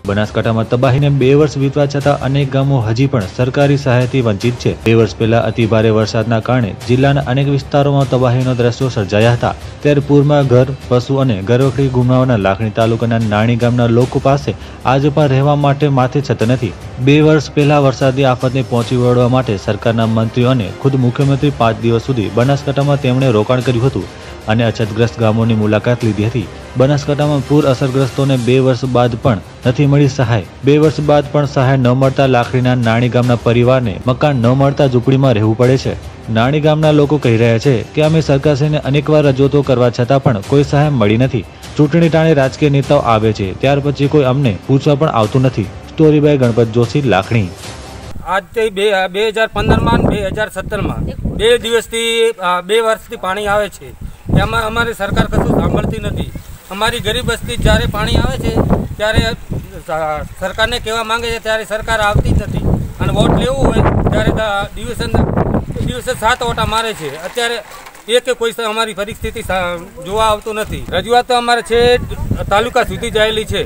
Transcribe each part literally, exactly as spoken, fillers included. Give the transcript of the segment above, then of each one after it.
બનાસકાંઠામાં તબાહીને બે વર્ષ વીતવા છતાં અનેક ગામો હજી પણ સરકારી સહાયથી વંચિત છે। બે વર્ષ પહેલા અતિ ભારે વરસાદના કારણે જિલ્લાના અનેક વિસ્તારોમાં તબાહીનો દ્રશ્યો સર્જાયા હતા। ત્યારે પૂરમાં ઘર, પશુ અને ઘરવખરી ગુમાવવાના લાખણી તાલુકાના નાણી ગામના લોકો પાસે આજે પણ રહેવા માટે માથે છત નથી। બે વર્ષ પહેલા વરસાદી આફતને પહોંચી વળવા માટે સરકારના મંત્રીઓ અને ખુદ મુખ્યમંત્રી પાંચ દિવસ સુધી બનાસકાંઠામાં તેમણે રોકાણ કર્યું હતું અને અછતગ્રસ્ત ગામોની મુલાકાત લીધી હતી। બનાસકાંઠામાં પૂર અસરગ્રસ્તોને બે વર્ષ બાદ પણ નથી મળી સહાય। બે વર્ષ બાદ પણ સહાય ન મળતા લાખણીના નાણી ગામના પરિવારને મકાન ન મળતા ઝૂંપડીમાં રહેવું પડે છે। નાણી ગામના લોકો કહી રહ્યા છે કે અમે સરકારશ્રીને અનેકવાર રજૂઆતો કરવા છતાં પણ કોઈ સહાય મળી નથી। ચૂંટણી ટાણે રાજકીય નેતાઓ આવે છે, ત્યાર પછી કોઈ અમને પૂછવા પણ આવતું નથી। Story by Ganpat Joshi, Lakhani. આજથી બે બે હજાર પંદરમાં બે હજાર સત્તરમાં બે દિવસથી બે વર્ષથી પાણી આવે છે, એમાં અમારી સરકાર કશું સાંભળતી નથી। અમારી ગરીબ વસ્તી જ્યારે પાણી આવે છે ત્યારે સરકારને કહેવા માંગે છે ત્યારે સરકાર આવતી જ નથી અને વોટ લેવું હોય ત્યારે દિવસે દિવસે સાત ઓટા મારે છે। અત્યારે એક કોઈ અમારી પરિસ્થિતિ જોવા આવતું નથી। રજૂઆત અમારે છે તાલુકા સુધી જાયેલી છે,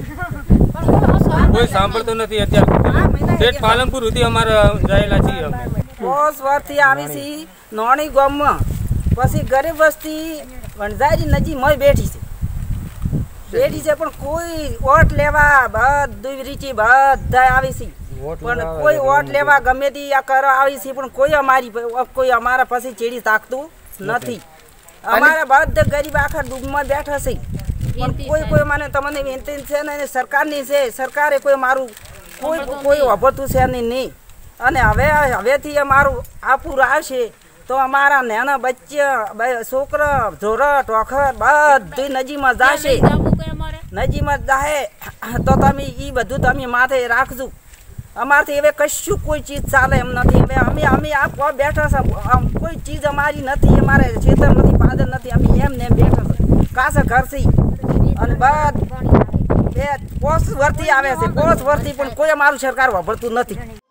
કોઈ સાંભળતું નથી। અત્યારે સ્ટેટ પાલનપુર સુધી અમારે જાયેલા છીએ અમે। દસ વર્ષથી આવી છીએ નોણી ગામમાં, પછી ગરીબ વસ્તી વણઝારી નજીકમાં બેઠી છે બેઠી છે પણ કોઈ વોટ લેવા બધું રીચી બધા આવી છે પણ કોઈ વોટ લેવા ગમે તે આ કરવા આવી છે પણ કોઈ અમારી કોઈ અમારા પછી ચેડી તાકતું નથી। અમારા બધા ગરીબ આખા ડૂબમાં બેઠા છે પણ કોઈ કોઈ મને તમને વિનંતી છે ને સરકારની છે, સરકારે કોઈ મારું કોઈ કોઈ વાપરતું છે નહીં। અને હવે હવેથી અમારું આ પૂર આવશે તો અમારા નાના બચ્ચા છોકરા ઢોરા ટોખર બધું નજીમાં જશે, નજીમાં જાહે તો તમે એ બધું તમે માથે રાખજો। અમારથી હવે કશું કોઈ ચીજ ચાલે એમ નથી। હવે અમે અમે આ બેઠા છે, કોઈ ચીજ અમારી નથી, અમારે ખેતર નથી, પાદર નથી, અમે એમ ને એમ બેઠા છે કાસે ઘરથી અને બધ બે પોસ વર્ષથી આવે છે, પોસ વર્ષથી પણ કોઈ અમારું સરકાર વાપરતું નથી।